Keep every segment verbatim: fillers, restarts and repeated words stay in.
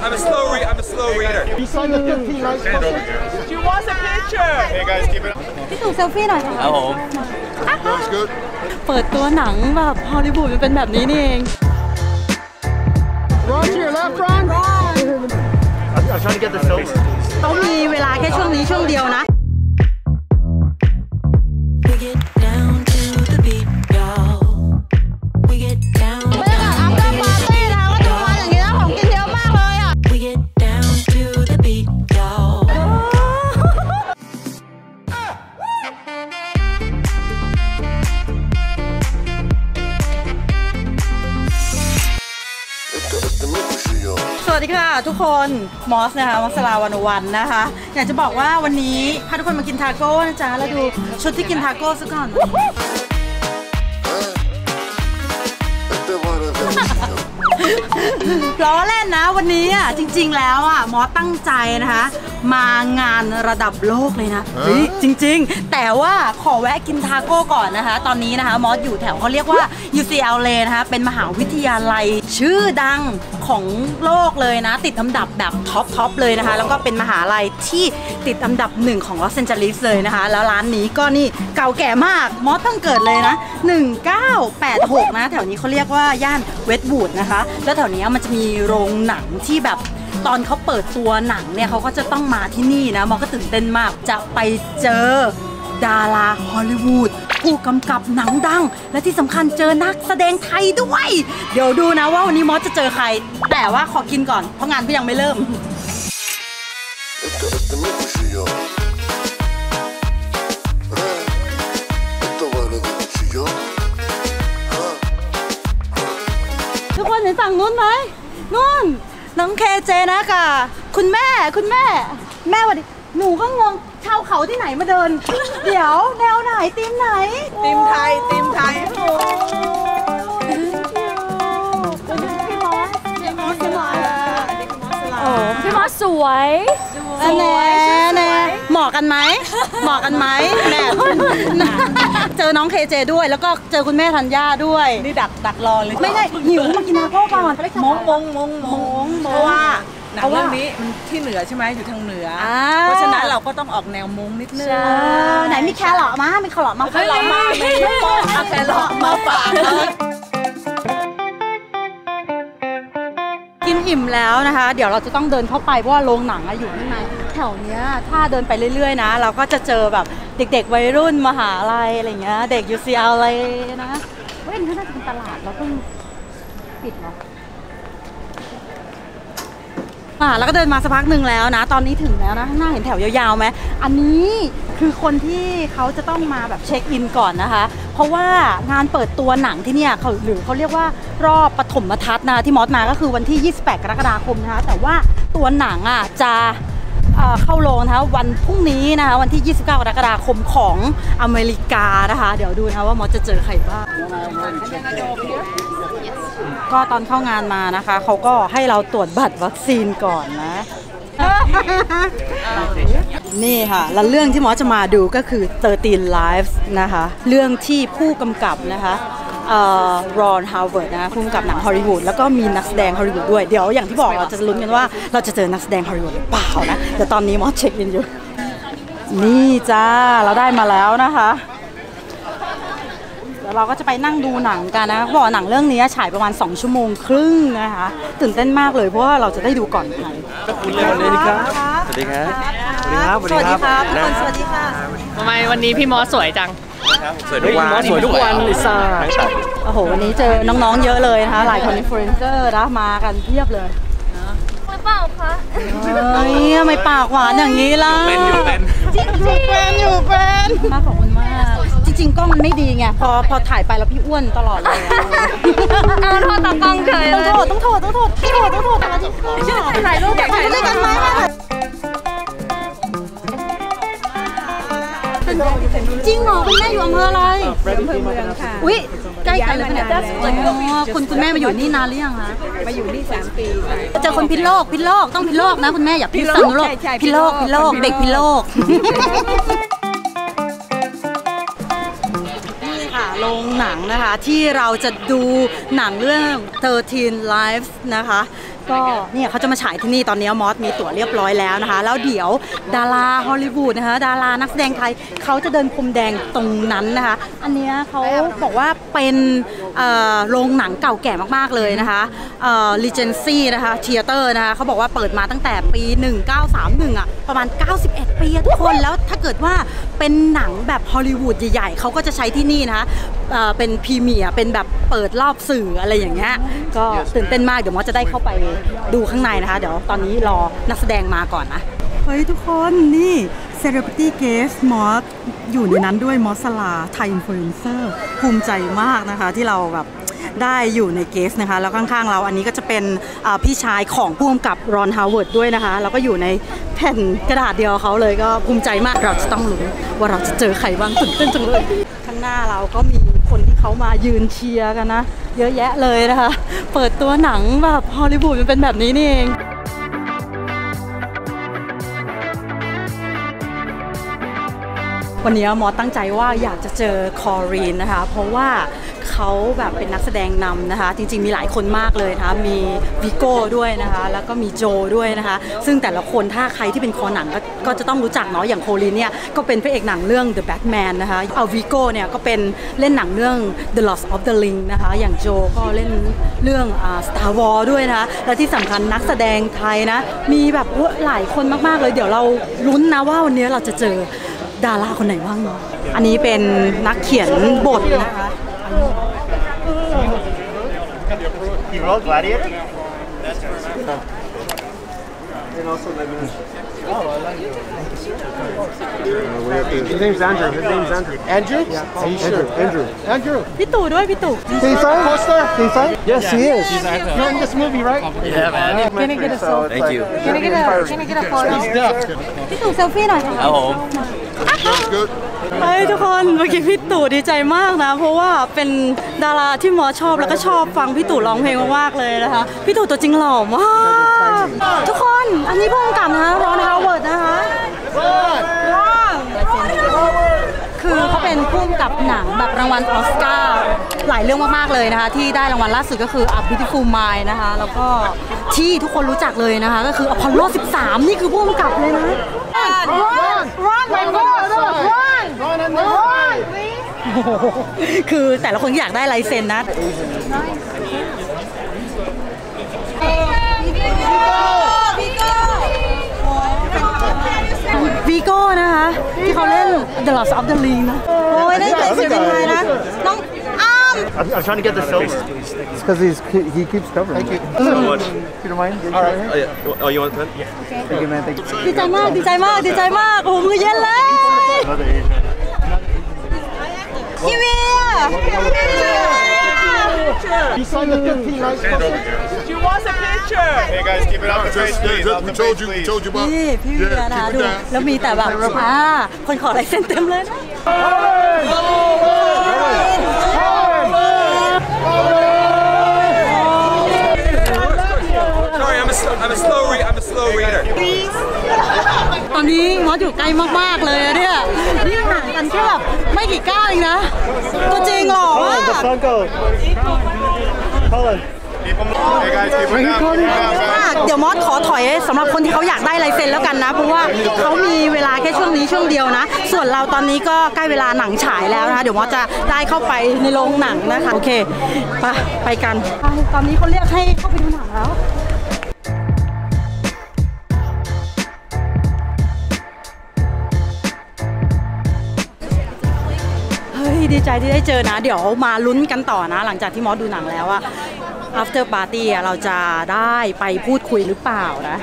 I'm a slow read. I'm a slow reader. You signed the fifteen nights concert? She wants a picture. Hey guys, keep it. พี่ตู่เซลฟี่หน่อยค่ะครับผม Looks good. เปิดตัวหนังแบบฮอลลีวูดมันเป็นแบบนี้นี่เอง Ron to your left, Ron. I'm trying to get the soap. ต้องมีเวลาแค่ช่วงนี้ช่วงเดียวนะสวัสดีค่ะทุกคนมอสนะคะมอสลาวันวันนะคะอยากจะบอกว่าวันนี้พาทุกคนมากินทาโก้นะจ๊ะแล้วดูชุดที่กินทาโก้ซะก่อนล้อเล่นนะวันนี้อ่ะจริงๆแล้วอ่ะมอสตั้งใจนะคะมางานระดับโลกเลยนะจริงๆแต่ว่าขอแวะกินทาโก้ก่อนนะคะตอนนี้นะคะมอสอยู่แถวเขาเรียกว่า ยู ซี แอล เอ นะคะเป็นมหาวิทยาลัยชื่อดังของโลกเลยนะติดอันดับแบบท็อปท็อปเลยนะคะแล้วก็เป็นมหาลัยที่ติดอันดับหนึ่งของลอสแอนเจลิสเลยนะคะแล้วร้านนี้ก็นี่เก่าแก่มากมอสตั้งเกิดเลยนะหนึ่งเก้าแปดหกนะแถวนี้เขาเรียกว่าย่านเวสต์วูดนะคะแล้วแถวนี้มันจะมีโรงหนังที่แบบตอนเขาเปิดตัวหนังเนี่ยเขาก็จะต้องมาที่นี่นะมอสก็ตื่นเต้นมากจะไปเจอดาราฮอลลีวูดผู้กำกับหนังดังและที่สำคัญเจอนักแสดงไทยด้วยเดี๋ยวดูนะว่าวันนี้มอสจะเจอใครแต่ว่าขอกินก่อนเพราะงานก็ยังไม่เริ่มทุกคนเห็นฝั่งนู้นไหมนู่นน้องเคเจนะค่ะคุณแม่คุณแม่แม่วันนี้หนูก็งงชาวเขาที่ไหนมาเดินเดี๋ยวแนวไหนทีมไหนทีมไทยทีมไทยโอ้พี่มอสพี่มอสพี่มอสโอ้พี่มอสสวยสวยแน่เหมาะกันไหมเหมาะกันไหมแม่เจอน้องเคเจด้วยแล้วก็เจอคุณแม่ธัญญาด้วยนี่ดักดักรอเลยไม่ได้หิวมากินนาโก้ก่อนมงมงมงมงเพราะว่าหนังเรื่องนี้มันที่เหนือใช่ไหมอยู่ทางเหนือเพราะฉะนั้นเราก็ต้องออกแนวมงนิดนึงไหนมีแครอทมามีแครอทมาแครอทมาไม่เอาแครอทมาฝากกินอิ่มแล้วนะคะเดี๋ยวเราจะต้องเดินเข้าไปเพราะว่าโรงหนังอยู่ข้างในแถวเนี้ยถ้าเดินไปเรื่อยๆนะเราก็จะเจอแบบเด็กๆวัยรุ่นมหาลัยอะไรเงี้ยเด็ก ยู ซี แอล อะไรนะเว้ยนี่น่าจะเป็นตลาดเราเพิ่งปิดเนาะอ่าแล้วก็เดินมาสักพักหนึ่งแล้วนะตอนนี้ถึงแล้วนะข้างหน้าเห็นแถวยาวๆไหมอันนี้คือคนที่เขาจะต้องมาแบบเช็คอินก่อนนะคะเพราะว่างานเปิดตัวหนังที่เนี่ยเขาหรือเขาเรียกว่ารอบปฐมทัศน์นะที่มอสมาก็คือวันที่ยี่สิบแปดกรกฎาคมนะคะแต่ว่าตัวหนังอ่ะจะเข้าโรงนะคะวันพรุ่งนี้นะคะวันที่ยี่สิบเก้ากรกฎาคมของอเมริกานะคะเดี๋ยวดูนะว่ามอสจะเจอใครบ้างก็ตอนเข้างานมานะคะเขาก็ให้เราตรวจบัตรวัคซีนก่อนนะนี่ค่ะแล้วเรื่องที่มอสจะมาดูก็คือสิบสาม Lives นะคะเรื่องที่ผู้กำกับนะคะรอนฮาวเวิร์ดนะคะผู้กำกับหนังฮอลลีวูดแล้วก็มีนักแสดงฮอลลีวูดด้วยเดี๋ยวอย่างที่บอกเราจะลุ้นกันว่าเราจะเจอนักแสดงฮอลลีวูดหรือเปล่านะแต่ตอนนี้มอสเช็คอินอยู่นี่จ้าเราได้มาแล้วนะคะแล้วเราก็จะไปนั่งดูหนังกันนะบอกหนังเรื่องนี้ฉายประมาณสองชั่วโมงครึ่งนะคะตื่นเต้นมากเลยเพราะว่าเราจะได้ดูก่อนใครสวัสดีครับสวัสดีครับสวัสดีครับทุกคนสวัสดีค่ะทำไมวันนี้พี่มอสสวยจังสวยทุกวันสวยทุกวันลิซ่าโอ้โหวันนี้เจอน้องๆเยอะเลยนะคะหลายคนอินฟลูเอนเซอร์นะมากันเพียบเลยไม่เปล่าคะเฮ้ยไม่ปากหวานอย่างนี้ล่ะเป็นอยู่เป็นอยู่เป็นอยู่เป็นมากขอบคุณมากจริงๆกล้องมันไม่ดีไงพอพอถ่ายไปแล้วพี่อ้วนตลอดเลยต้องโทษตากล้องเคยต้องโทษต้องโทษต้องโทษต้องโทษต้องโทษถ่ายรูปถ่ายด้วยกันไหมจริงเหรอคุณแม่อยู่อำเภออะไรอำเภอเมืองค่ะอุ้ยใกล้กันเลยเนี่ยคุณคุณแม่มาอยู่นี่นานหรือยังคะมาอยู่นี่สามปีเจอคนพิษโลกพิษโลกต้องพิษโลกนะคุณแม่อย่าพิษสันโลกพิษโลกพิษโลกเด็กพิษโลกนี่ค่ะโรงหนังนะคะที่เราจะดูหนังเรื่องสิบสาม Lives นะคะก็เนี่ยเขาจะมาฉายที่นี่ตอนนี้มอสมีตั๋วเรียบร้อยแล้วนะคะแล้วเดี๋ยวดาราฮอลลีวูดนะคะดารานักแสดงไทยเขาจะเดินพรมแดงตรงนั้นนะคะอันนี้เขาบอกว่าเป็นโรงหนังเก่าแก่มากๆเลยนะคะรีเจนซี่นะคะเธียเตอร์นะคะเขาบอกว่าเปิดมาตั้งแต่ปีหนึ่งเก้าสามหนึ่งอ่ะประมาณเก้าสิบเอ็ดปีทุกคนแล้วถ้าเกิดว่าเป็นหนังแบบฮอลลีวูดใหญ่ๆเขาก็จะใช้ที่นี่นะคะเป็นพรีเมียร์เป็นแบบเปิดรอบสื่ออะไรอย่างเงี้ยก็ตื่นเต้นมากเดี๋ยวมอสจะได้เข้าไปดูข้างในนะคะเดี๋ยวตอนนี้รอนักแสดงมาก่อนนะเฮ้ยทุกคนนี่ Celebrity Guest มอสอยู่ในนั้นด้วยมอสลาไทยอินฟลูเอนเซอร์ภูมิใจมากนะคะที่เราแบบได้อยู่ในเกสนะคะแล้วข้างๆเราอันนี้ก็จะเป็นพี่ชายของผู้กำกับรอนฮาวเวิร์ดด้วยนะคะแล้วก็อยู่ในแผ่นกระดาษเดียวเขาเลยก็ภูมิใจมากเราจะต้องลุ้นว่าเราจะเจอใครบ้างตื่นเต้นจังเลยข้างหน้าเราก็มีคนที่เขามายืนเชียร์กันนะเยอะแยะเลยนะคะเปิดตัวหนังแบบฮอลลีวูดมันเป็นแบบนี้นี่เองวันนี้มอตั้งใจว่าอยากจะเจอคอรีนนะคะเพราะว่าเขาแบบเป็นนักแสดงนำนะคะจริงๆมีหลายคนมากเลยนะคะมีวิโก้ด้วยนะคะแล้วก็มีโจด้วยนะคะซึ่งแต่ละคนถ้าใครที่เป็นคอหนังก็ก็จะต้องรู้จักเนาะอย่างโคลีนเนี่ยก็เป็นพระเอกหนังเรื่อง The Batman นะคะเอาวิโก้เนี่ยก็เป็นเล่นหนังเรื่อง The Lord of the Ring นะคะอย่างโจก็เล่นเรื่อง Star Wars ด้วยนะคะและที่สำคัญนักแสดงไทยนะมีแบบหลายคนมากๆเลยเดี๋ยวเราลุ้นนะว่าวันนี้เราจะเจอดาราคนไหนบ้างเนาะอันนี้เป็นนักเขียนบทนะคะ He wrote Gladiator? And also Lebanese. His name's Andrew. His name's Andrew. Andrew? Yeah. Are you sure? Andrew. Andrew. พี่ตู่ด้วยพี่ตู่ Can you sign? Poster? Can you sign? Yes, he is. You're in this movie, right? Yeah, man. Can I get a photo? Thank you. Can I get a Can I get a photo? He's deaf. พี่ตู่เซลฟี่หน่อย Oh. That's good. เฮ้ยทุกคนเมื่อกี้พี่ตู่ดีใจมากนะเพราะว่าเป็นดาราที่มอชอบแล้วก็ชอบฟังพี่ตู่ร้องเพลงมากๆเลยนะคะพี่ตู่ตัวจริงหล่อมากทุกคนอันนี้ผู้กำกับนะคะรอนฮาวเวิร์ดนะคะคือเขาเป็นผู้กำกับหนังแบบรางวัลออสการ์หลายเรื่องมากๆเลยนะคะที่ได้รางวัลล่าสุดก็คือ A Beautiful Mind นะคะแล้วก็ที่ทุกคนรู้จักเลยนะคะก็คือ Apollo สิบสามนี่คือผู้กำกับเลยนะ Run! Run! Run! Run! Run! คือแต่ละคนที่อยากได้ลายเซ็นนะวีโก้นะคะที่เขาเล่น The Lord of the Ring นะโอ้ยได้ลายเซ็นเป็นไงนะน้องอ้าม I'm, I'm trying to get the soap. It's because he's he keeps covering. Thank you. So much. You don't mind? All right. Oh, yeah. Oh, you want a pen? Yeah. Thank you, man. Thank you. ดีใจมากดีใจมากดีใจมากโอ้โหมือเย็นเลย Another Asian. พี่เวีย You signed the fifteen nice posters? She wants a picture. Hey guys, keep it up the face, please. Up We the told face, you. We please. told you about. นี่พี่เวียนะคะดูแล้วมีแต่แบบอ่าคนขอลายเซ็นเต็มเลยนะ Sorry, I'm a, I'm a slow reader. I'm a slow reader. ตอนนี้มอสอยู่ใกล้มากๆเลยอะเนี่ยนี่ห่างกันแค่แบบไม่กี่ก้าวเองนะตัวจริงหล่อมาก Franco. Colin. Hey guys, keep it down. Keep it down, guys. เดี๋ยวมอสขอถอยสำหรับคนที่เขาอยากได้ลายเซ็นแล้วกันนะเพราะว่าเขามีเวลาแค่ช่วงนี้ช่วงเดียวนะส่วนเราตอนนี้ก็ใกล้เวลาหนังฉายแล้วนะคะเดี๋ยวมอสจะได้เข้าไปในโรงหนังนะคะโอเคไปไปกันตอนนี้เขาเรียกให้เข้าไปดูหนังแล้วเฮ้ยดีใจที่ได้เจอนะเดี๋ยวมาลุ้นกันต่อนะหลังจากที่มอสดูหนังแล้วอะafter party เราจะได้ไปพูดคุยหรือเปล่านะ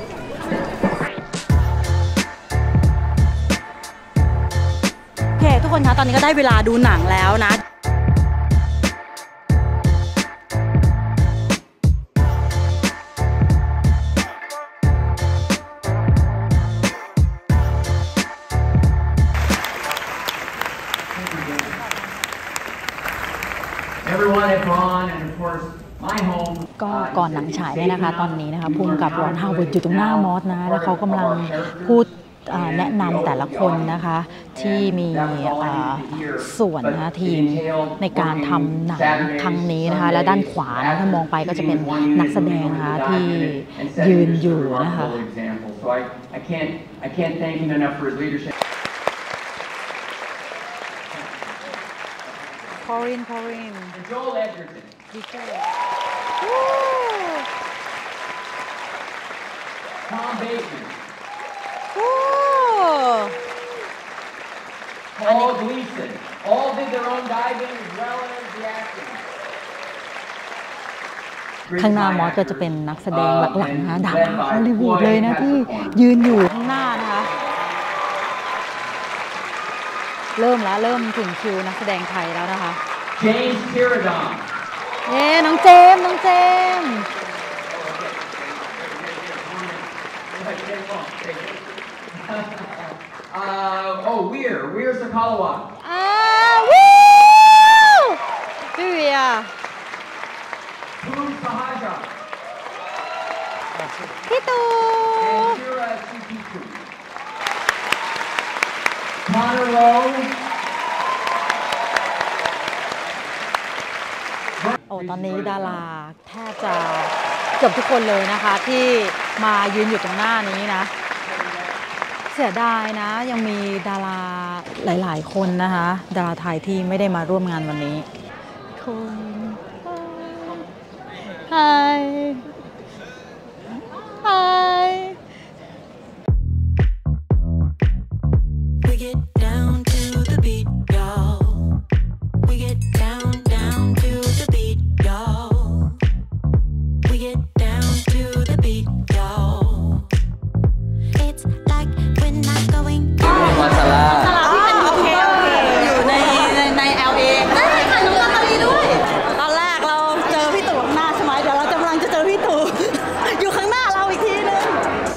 โอเคทุกคนคะตอนนี้ก็ได้เวลาดูหนังแล้วนะก็ก่อนหนังฉายเนี่ยนะคะตอนนี้นะคะภูมิกับรอนฮาวเวิร์ดอยู่ตรงหน้ามอสนะแล้วเขากำลังพูดแนะนำแต่ละคนนะคะที่มีส่วนนะทีมในการทำหนังครั้งนี้นะคะและด้านขวานะถ้ามองไปก็จะเป็นนักแสดงนะคะที่ยืนอยู่นะคะ Corinne Corinne Joel Edgerton Tom Baker Paul Gleason all did their own diving as well as the acting ข้างหน้ามอสก็จะเป็นนักแสดงหลักๆนะดาราฮอลลีวูดเลยนะที่ยืนอยู่ข้างหน้านะคะเริ่มแล้วเริ่มถึงคิวนักแสดงไทยแล้วนะคะ James Piradon เอ๊น้องเจมน้องเจม uh, oh Weir Weir Sakalawa อ่าวู้พี่เวีย Boom Sahaja พี่ตู Shira Chikiku Connor Lowe โอ้ตอนนี้ดาราแทบจะเกือบทุกคนเลยนะคะที่มายืนอยู่ตรงหน้านี้นะเสียดายนะยังมีดาราหลายๆคนนะคะดาราไทยที่ไม่ได้มาร่วมงานวันนี้คุณไฮไฮWe get down to the beat, y'all. We get down, down to the beat, y'all. We get down to the beat, y'all. It's like we're not going. มาซาลาโอเคโอเคอยู่ในในใน แอล เอ ได้ค่ะน้องนาตาลีด้วยตอนแรกเราเจอพี่ตู่ข้างหน้าใช่ไหมเดี๋ยวเรากำลังจะเจอพี่ตู่อยู่ข้างหน้าเราอีกทีนึง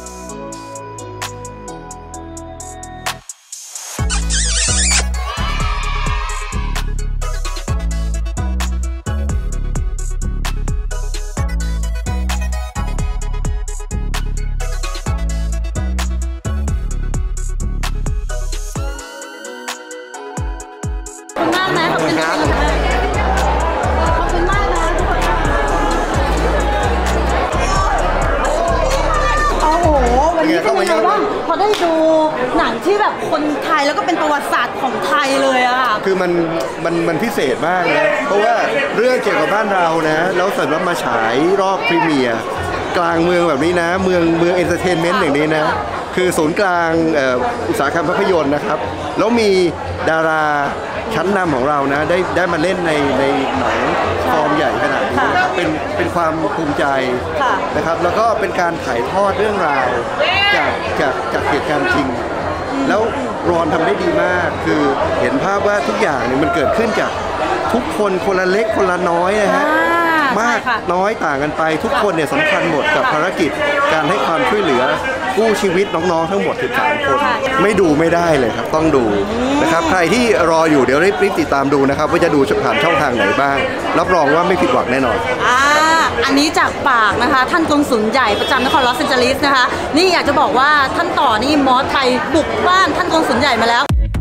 พอได้ดูหนังที่แบบคนไทยแล้วก็เป็นประวัติศาสตร์ของไทยเลยอะค่ะคือมันมันมันพิเศษมากนะเพราะว่าเรื่องเกี่ยวกับบ้านเรานะแล้วสำหรับมาฉายรอบพรีเมียร์กลางเมืองแบบนี้นะเมืองเมืองเอนเตอร์เทนเมนต์อย่างนี้นะคือศูนย์กลางอุตสาหกรรมภาพยนตร์นะครับแล้วมีดาราชั้นนำของเรานะได้ได้มาเล่นในในหนังฟอร์มใหญ่ขนาดนี้นะครับเป็นเป็นความภูมิใจนะครับแล้วก็เป็นการถ่ายทอดเรื่องราวจากจากจากเหตุการณ์จริงแล้วรอนทำได้ดีมากคือเห็นภาพว่าทุกอย่างเนี่ยมันเกิดขึ้นจากทุกคนคนละเล็กคนละน้อยนะฮะมากน้อยต่างกันไปทุกคนเนี่ยสำคัญหมดกับภารกิจการให้ความช่วยเหลือกู้ชีวิตน้องๆทั้งหมดสิบสามคนไม่ดูไม่ได้เลยครับต้องดูนะครับใครที่รออยู่เดี๋ยวรีบติดตามดูนะครับว่าจะดูผ่านช่องทางไหนบ้างรับรองว่าไม่ผิดหวังแน่นอนอ่าอันนี้จากปากนะคะท่านกงสุลใหญ่ประจำนครลอสแอนเจลิสนะคะนี่อยากจะบอกว่าท่านต่อนี่มอสไทยบุกบ้านท่านกงสุลใหญ่มาแล้ว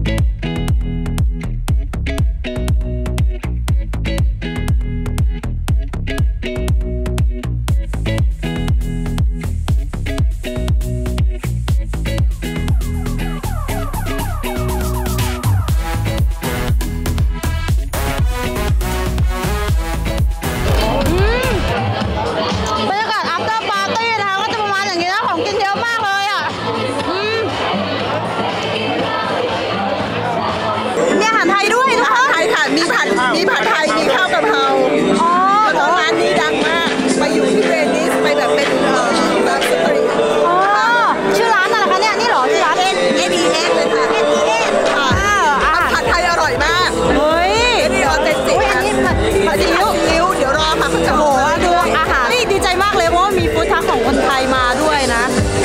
มีผัดไทยมีข้าวกะเพราอ๋อแล้วร้านนี้ดังมากไปอยู่ที่เวนิสไปแบบเป็นเอ่อแบบสตรีทอ๋อชื่อร้านอะไรคะเนี่ยนี่หรอชื่อร้านเอ็นเอ็นอีเอ็นเลยค่ะเอ็นอีเอ็นค่ะผัดไทยอร่อยมากเฮ้ยนี่ออเทนติกอันนี้ผัดผัดซีอิ๊วซีอิ๊วเดี๋ยวรอค่ะเขาจะโหดูอาหารนี่ดีใจมากเลยเพราะว่ามีฟู้ดทรัคของคนไทยมาด้วยนะ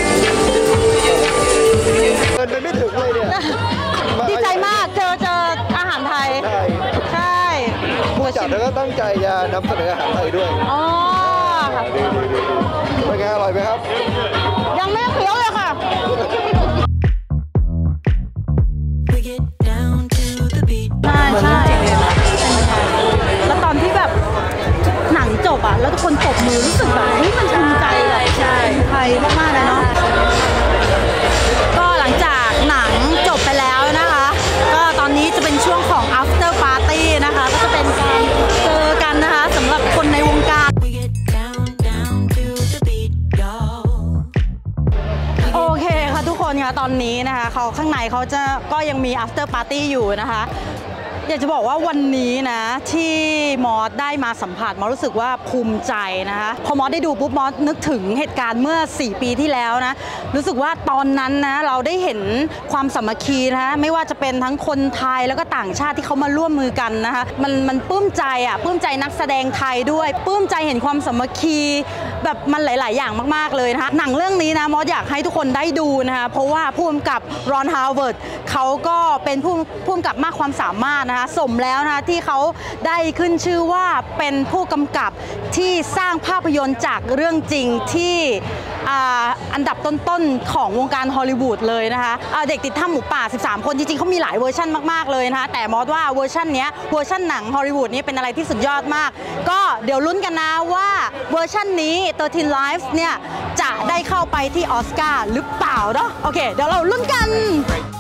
เดินไปไม่ถึงเลยเนี่ยดีใจมากเจอเจออาหารไทยใช่ผู้จัดแล้วก็ตั้งใจจะนำเสนออาหารไทยด้วยอ๋อค่ะเป็นไงอร่อยไหมครับยังไม่เคี้ยวเลยค่ะแล้วทุกคนตบมือรู้สึกแบบเฮ้ยมันภูมิใจเลยใช่ไทยมากๆเลยเนาะก็หลังจากหนังจบไปแล้วนะคะก็ตอนนี้จะเป็นช่วงของ after party นะคะก็จะเป็นการเจอกันนะคะสำหรับคนในวงการโอเคค่ะทุกคนค่ะตอนนี้นะคะเขาข้างในเขาจะก็ยังมี after party อยู่นะคะอยากจะบอกว่าวันนี้นะที่มอสได้มาสัมผัสมอสรู้สึกว่าภูมิใจนะคะพอมอสได้ดูปุ๊บมอสนึกถึงเหตุการณ์เมื่อสี่ปีที่แล้วนะรู้สึกว่าตอนนั้นนะเราได้เห็นความสามัคคีนะไม่ว่าจะเป็นทั้งคนไทยแล้วก็ต่างชาติที่เขามาร่วมมือกันนะคะมันมันปลื้มใจอ่ะปลื้มใจนักแสดงไทยด้วยปลื้มใจเห็นความสามัคคีแบบมันหลายๆอย่างมากๆเลยนะคะหนังเรื่องนี้นะมอสอยากให้ทุกคนได้ดูนะคะเพราะว่าผู้กำกับรอนฮาวเวิร์ดเขาก็เป็นผู้ผู้กำกับมากความสามารถนะคะสมแล้วนะคะที่เขาได้ขึ้นชื่อว่าเป็นผู้กำกับที่สร้างภาพยนตร์จากเรื่องจริงที่อันดับต้นๆของวงการฮอลลีวูดเลยนะคะเด็กติดถ้ำหมูป่าสิบสามคนจริงๆเขามีหลายเวอร์ชันมากๆเลยนะคะแต่มอสว่าเวอร์ชันนี้เวอร์ชันหนังฮอลลีวูดนี้เป็นอะไรที่สุดยอดมากก็เดี๋ยวลุ้นกันนะว่าเวอร์ชันนี้สิบสาม Lives เนี่ยจะได้เข้าไปที่ออสการ์หรือเปล่าเนาะโอเคเดี๋ยวเราลุ้นกัน